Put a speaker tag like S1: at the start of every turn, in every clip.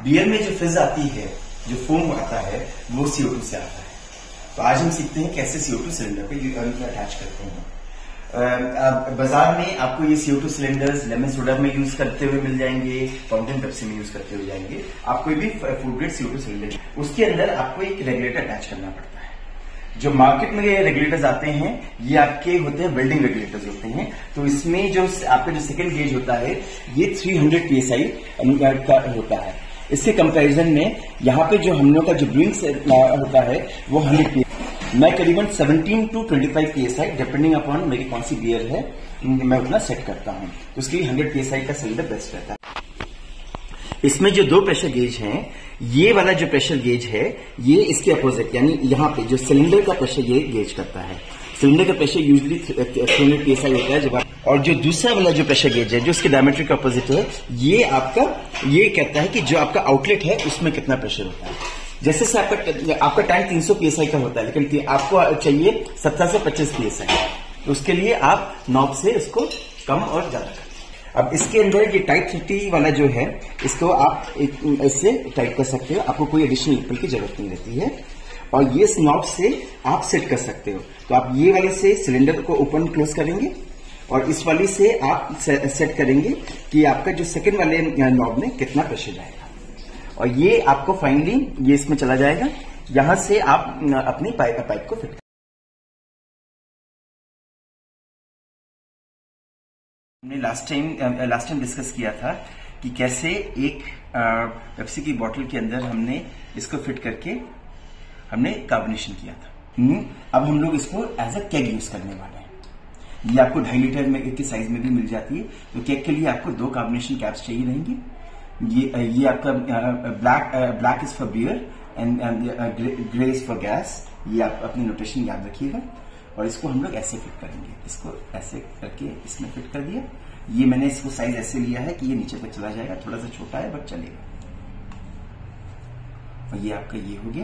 S1: Beer में जो फिज आती है, जो फोम आता है, वो CO2 से आता है। तो आज हम सीखते हैं कैसे CO2 सिलेंडर पे अटैच करते हैं। बाजार में आपको ये CO2 सिलेंडर्स लेमन सोडा में यूज करते हुए मिल जाएंगे, फाउंटेन पेप्सी में यूज करते हुए जाएंगे। आप कोई भी फूड ग्रेड CO2 सिलेंडर, उसके अंदर आपको एक रेगुलेटर अटैच करना पड़ता है। जो मार्केट में ये रेगुलेटर्स आते हैं, ये आपके होते हैं वेल्डिंग रेगुलेटर्स होते हैं। तो इसमें जो आपका जो सेकेंड गेज होता है, ये 300 PSI का होता है। इसके कंपैरिजन में यहाँ पे जो हम लोग का जो ब्रूइंग होता है वो 100 PSI। मैं करीबन 17 to 25 PSI डिपेंडिंग अपॉन मेरी कौन सी बियर है, मैं उतना सेट करता हूँ। तो उसके लिए 100 PSI का सिलेंडर बेस्ट रहता है। इसमें जो दो प्रेशर गेज हैं, ये वाला जो प्रेशर गेज है ये इसके अपोजिट, यानी यहाँ पे जो सिलेंडर का प्रेशर ये गेज करता है। सिलेंडर का प्रेशर यूजुअली 300 PSI होता है। जब और जो दूसरा वाला जो प्रेशर गेज है जो इसके डायमेट्री का अपोजिट है, ये कहता है कि जो आपका आउटलेट है उसमें कितना प्रेशर होता है। जैसे से आपका टैंक 300 PSI का होता है, लेकिन आपको चाहिए 17 से 25 PSI। तो उसके लिए आप नॉब से इसको कम और ज्यादा करें। अब इसके अंदर ये टाइप 30 वाला जो है, इसको आप इससे टाइप कर सकते हो, आपको कोई एडिशनल निप्पल की जरूरत नहीं रहती है। और ये नॉब से आप सेट कर सकते हो। तो आप ये वाले से सिलेंडर को ओपन क्लोज करेंगे और इस वाली से आप सेट करेंगे कि आपका जो सेकेंड वाले नॉब में कितना प्रेशर जाएगा। और ये आपको फाइनली ये इसमें चला जाएगा। यहां से आप अपनी पाइप को फिट। हमने लास्ट टाइम डिस्कस किया था कि कैसे एक पेप्सी की बोतल के अंदर हमने इसको फिट करके हमने कार्बोनेशन किया था। अब हम लोग इसको एज अ केग यूज करने वाले हैं। ये आपको 2.5 लीटर में के साइज में भी मिल जाती है। तो केग के लिए आपको 2 कार्बोनेशन कैप्स चाहिए रहेंगे। ये आपका black is for beer and grey is for gas. ये आप अपनी नोटेशन याद रखिएगा। और इसको हम लोग ऐसे फिट करेंगे। इसको ऐसे करके इसमें फिट कर दिया। ये मैंने इसको साइज ऐसे लिया है कि ये नीचे तक चला जाएगा। थोड़ा सा छोटा है बट चलेगा। और ये आपका ये हो गया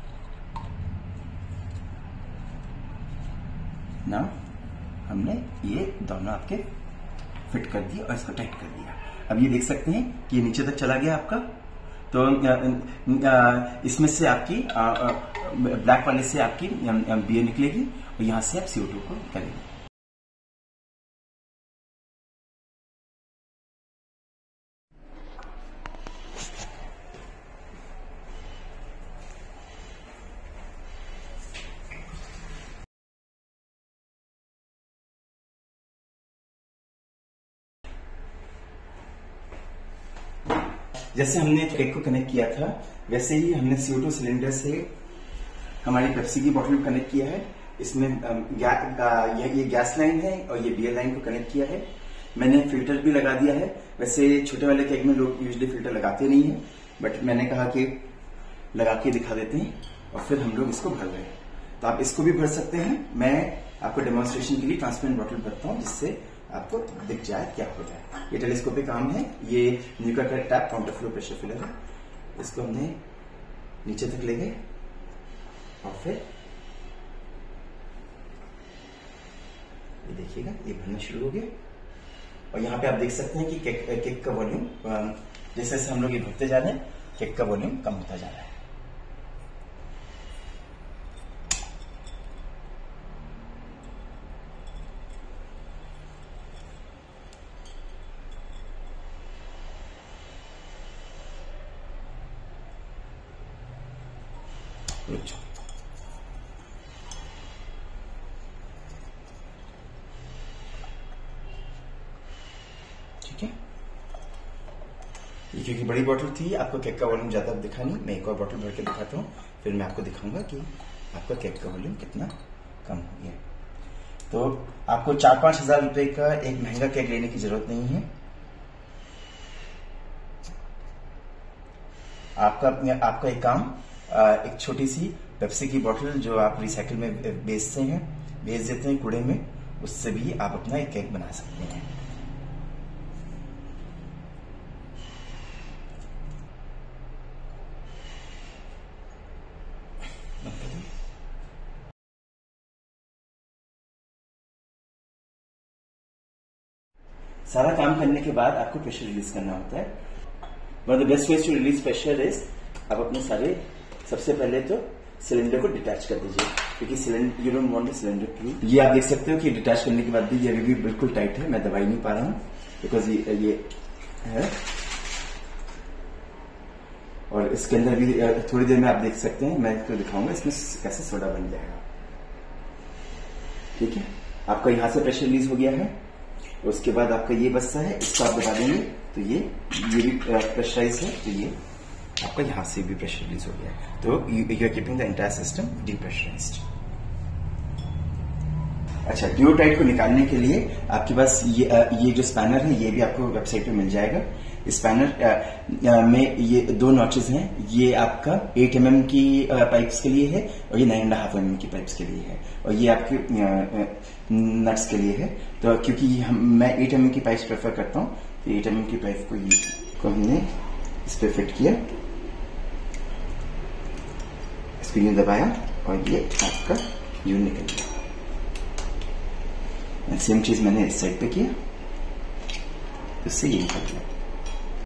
S1: ना। हमने ये दोनों आपके फिट कर दिए और इसको टाइट कर दिया। अब ये देख सकते हैं कि ये नीचे तक चला गया आपका। तो इसमें से आपकी ब्लैक वाले से आपकी बियर निकलेगी और यहां से आप CO2 को करेंगे। जैसे हमने केक को कनेक्ट किया था, वैसे ही हमने CO2 सिलेंडर से हमारी पेप्सी की बोतल को कनेक्ट किया है। इसमें ये गैस लाइन है और ये बियर लाइन को कनेक्ट किया है। मैंने फिल्टर भी लगा दिया है। वैसे छोटे वाले केक में लोग यूजुअली फिल्टर लगाते नहीं है, बट मैंने कहा कि लगा के दिखा देते हैं और फिर हम लोग इसको भर रहे हैं। तो आप इसको भी भर सकते हैं। मैं आपको डेमोन्स्ट्रेशन के लिए ट्रांसपेरेंट बॉटल भरता हूँ, जिससे आपको दिख जाए क्या हो जाए। ये टेलीस्कोपिक आर्म है। ये न्यूका का tap counter flow pressure filler है। इसको हमने नीचे तक ले गए और फिर ये देखिएगा ये भरना शुरू हो गया। और यहाँ पे आप देख सकते हैं कि केक का वॉल्यूम जैसे जैसे हम लोग ये भरते जा रहे हैं, केक का वॉल्यूम कम होता जा रहा है। ठीक है। ये क्योंकि बड़ी बोतल थी, आपको केक का वॉल्यूम ज्यादा दिखा नहीं। मैं एक और बोतल भर के दिखाता हूँ, फिर मैं आपको दिखाऊंगा कि आपका केक का वॉल्यूम कितना कम हो गया। तो आपको 4-5 हजार रुपए का एक महंगा केक लेने की जरूरत नहीं है। आपका एक काम, एक छोटी सी पेप्सी की बोतल जो आप रिसाइकिल में बेच देते हैं कूड़े में, उससे भी आप अपना एक केक बना सकते हैं। सारा काम करने के बाद आपको प्रेशर रिलीज करना होता है। One of the best ways to release pressure is आप अपने सारे सबसे पहले तो सिलेंडर को डिटैच कर दीजिए, क्योंकि cylinder you don't want the cylinder to. ये आप देख सकते हो कि डिटैच करने के बाद भी ये अभी भी बिल्कुल टाइट है, मैं दबाई नहीं पा रहा हूं बिकॉज ये है। और इसके अंदर भी थोड़ी देर में आप देख सकते हैं, मैं आपको दिखाऊंगा इसमें कैसे सोडा बन जाएगा। ठीक है, आपका यहां से प्रेशर रिलीज हो गया है। उसके बाद आपका ये बस्ता है, इसको आप दबा देंगे तो ये भी प्रेशराइज है, तो ये आपका यहां से भी प्रेशर रिलीज हो गया है। तो you are keeping the entire system depressurized. अच्छा, ड्यूओटाइट को निकालने के लिए आपके पास ये जो स्पैनर है ये भी आपको वेबसाइट पे मिल जाएगा। स्पैनर में ये 2 नॉचेस हैं, ये आपका 8 mm की पाइप्स के लिए है और ये 9.5 mm की पाइप्स के लिए है, और ये आपके नट्स के लिए है। तो क्योंकि मैं 8 mm की पाइप्स प्रेफर करता हूँ, तो 8 mm की पाइप को हमने इस पे फिट किया, इसको यूं दबाया और ये आपका यूं निकल गया। सेम चीज मैंने इस साइड पे किया, इससे ये निकल गया।